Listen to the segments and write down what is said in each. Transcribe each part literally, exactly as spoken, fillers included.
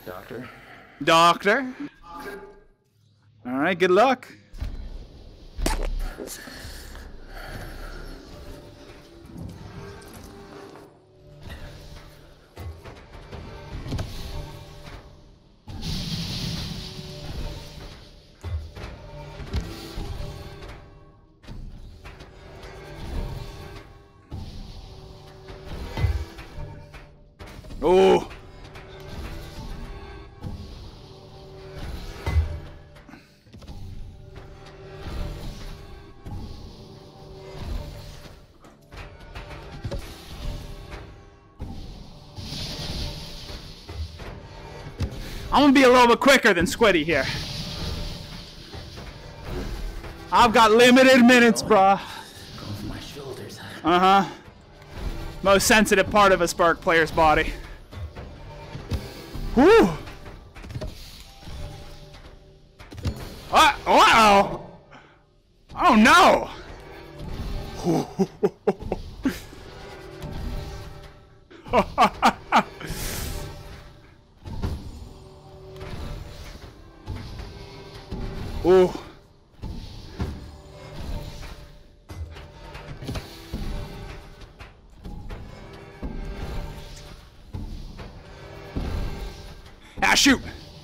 Doctor? Doctor? Alright, good luck. Oh! I'm gonna be a little bit quicker than Squiddy here. I've got limited minutes, bruh. Going for my shoulders. Uh-huh. Most sensitive part of a Sparc player's body. Whew! Uh, uh-oh! Oh no! Ooh. Ah, shoot!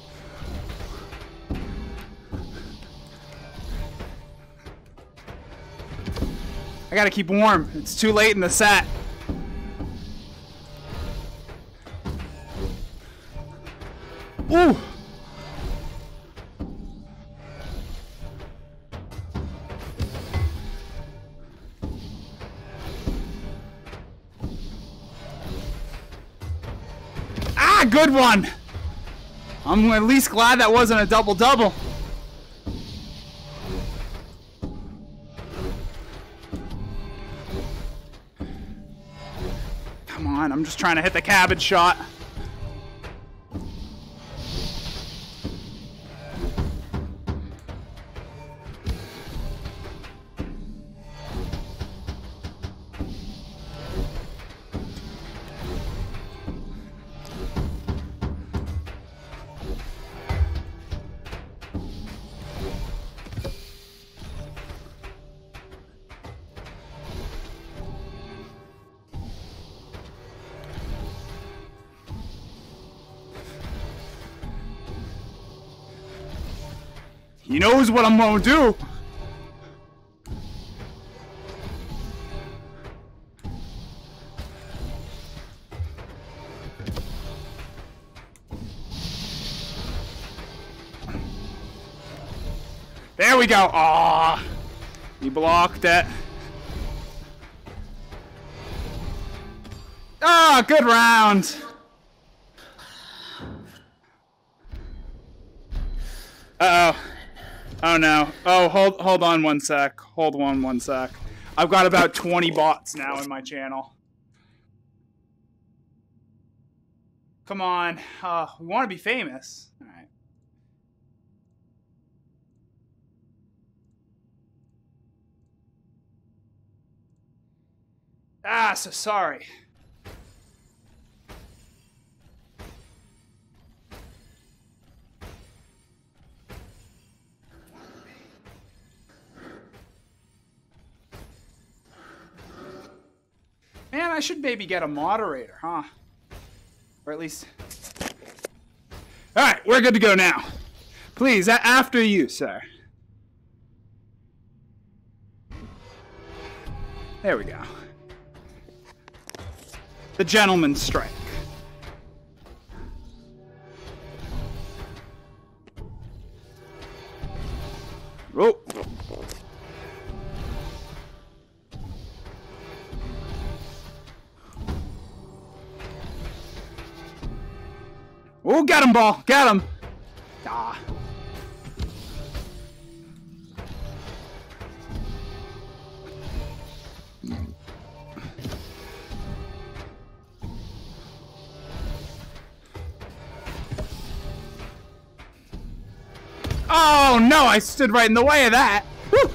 I gotta keep warm. It's too late in the set. Ooh! Ah, good one! I'm at least glad that wasn't a double-double. Come on, I'm just trying to hit the cabbage shot. He knows what I'm gonna do. There we go. Aw, he blocked it. Ah, good round. Uh-oh. Oh no. Oh, hold hold on one sec. Hold on one sec. I've got about twenty bots now in my channel. Come on. Uh, we want to be famous. All right. Ah, so sorry. Man, I should maybe get a moderator, huh? Or at least... Alright, we're good to go now. Please, after you, sir. There we go. The gentleman's strike. Oh. Oh, get him, ball. Get him. Ah. Oh, no, I stood right in the way of that. Woo.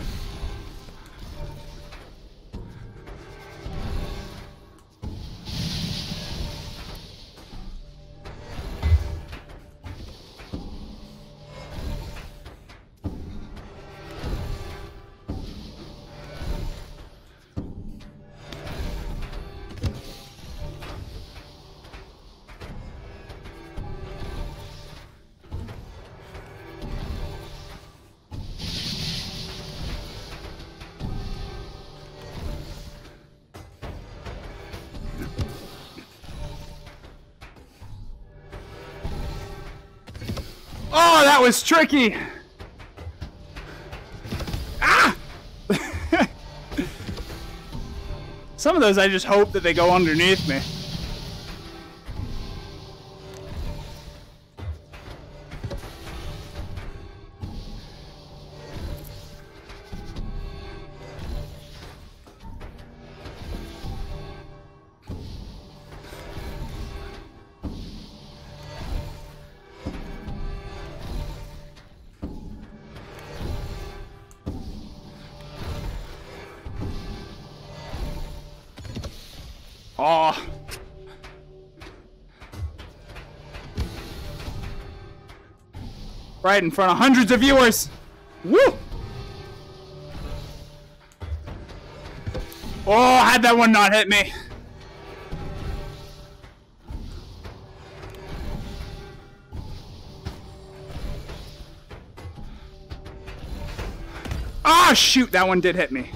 Oh, that was tricky. Ah! Some of those I just hope that they go underneath me. Oh. Right in front of hundreds of viewers. Woo! Oh, had that one not hit me. Ah, oh, shoot, that one did hit me.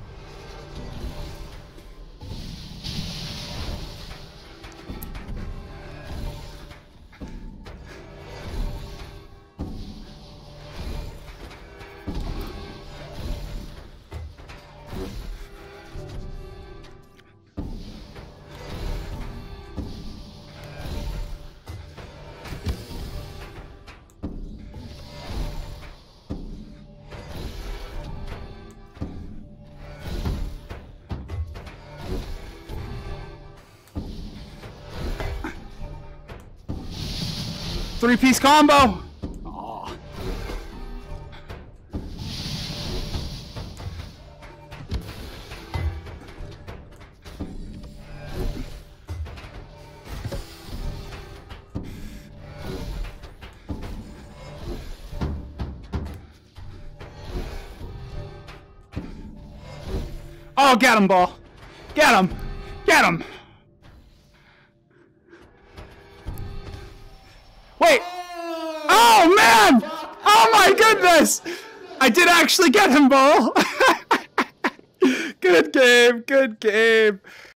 Three-piece combo. Oh. Oh, get him, ball. Get him. Get him. Wait! Oh man! Oh my goodness! I did actually get him, ball! Good game, good game.